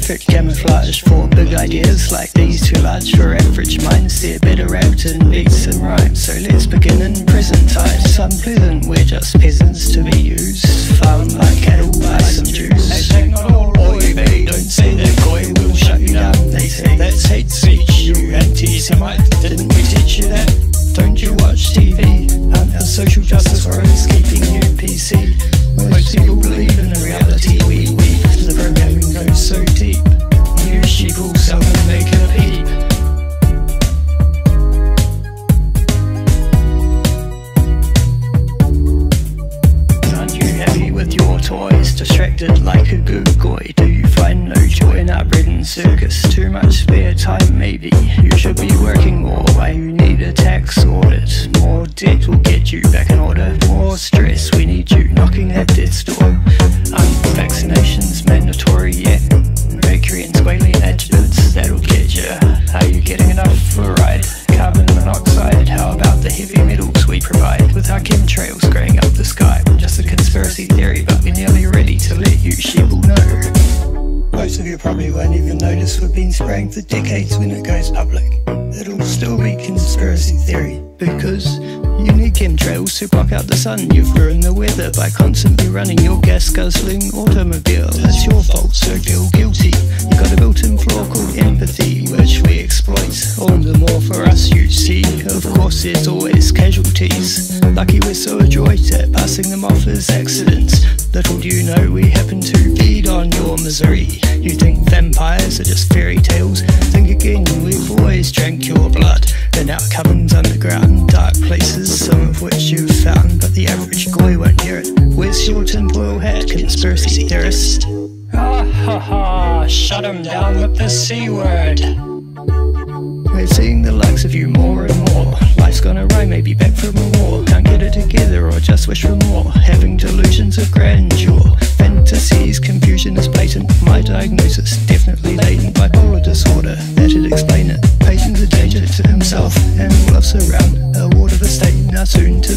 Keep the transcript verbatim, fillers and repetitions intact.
perfect camouflage for big ideas like these, too large for average minds. They're better wrapped in beats and rhymes. So let's begin in present times. Unpleasant, we're just peasants to be used, farmed like cattle by some Jews. Hashtag not all oy vey, don't say that goy will shut you down. They say that's hate speech, you anti-Semite. Didn't we teach you that? Don't you watch T V? Aren't our social justice warriors keeping you P C? Most people believe in a reality we weave. The programming goes so deep. You sheeple seldom make a peep. Aren't you happy with your toys? Distracted like a googoy. Do you find no joy in our bread and circus? Too much spare time maybe. You should be working more. Why you need a tax audit? More debt will get you back in order. More stress, we need you knocking at death's door. Unvaccinations mandatory yet? Mercury and squalene adjuvants, that'll get you. Are you getting enough fluoride? Carbon monoxide, how about the heavy metals we provide? With our chemtrails growing up the sky. Just a conspiracy theory, but we're nearly ready to let you sheeple know. Most of you probably won't even notice we've been spraying for decades when it goes public. It'll still be conspiracy theory, because you need chemtrails to block out the sun. You've ruined the weather by constantly running your gas-guzzling automobile. It's your fault, so feel guilty. You got a built-in flaw called empathy, which we exploit. All the more for us, you see. Of course there's always casualties. Lucky we're so adroit at passing them off as accidents. Little do you know we happen to feed on your misery. You think vampires are just fairy tales? Think again, we've always drank your blood in our covens underground, dark places, some of which you've found, but the average goy won't hear it. Where's your tinfoil hat, conspiracy theorist? Ah ha ha, shut 'em down with the C word. We're seeing the likes of you more and more. Life's gonna rhyme, maybe back from a war. Can't get it together or just wish for more. Having delusions of grandeur, fantasies, confusion is blatant. My diagnosis, definitely latent bipolar disorder. That'd explain it. Patient's a danger to himself and all of us around. A ward of the state, now soon to